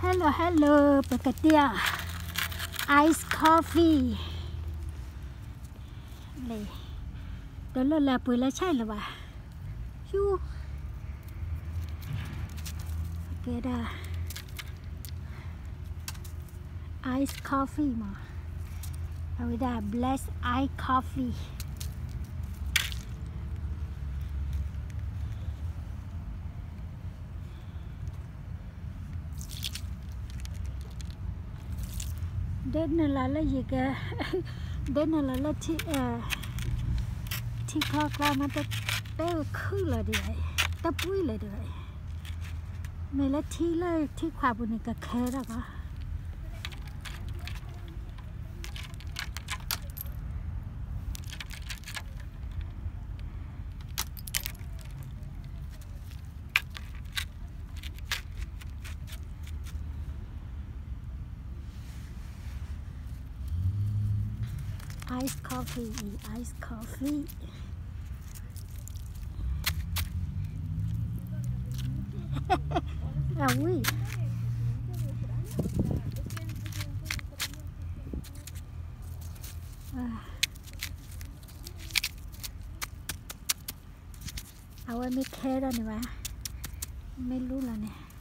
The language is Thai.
hello ปกติไอซ์คอฟฟี่เลยเดี๋ยวเราละปุ๋ยแล้วใช่หรือวะยูเกดาไอซ์คอฟฟี่มาเอาไว้ได้ bless ice coffeeเด่นนั่นแหละยี่ก็เด่นนั่นแหละที่ข้อกลามันจะเต้ขึ้นเลยดีไอ้ตะปุ้ยเลยดีไอ้ไม่ละที่เลยที่ความบุญกับแค่แล้วก็Iced coffee, iced coffee. Ah oui.เอาไว้ไม่แค่แล้วนี่วะไม่รู้แล้วเนี่ย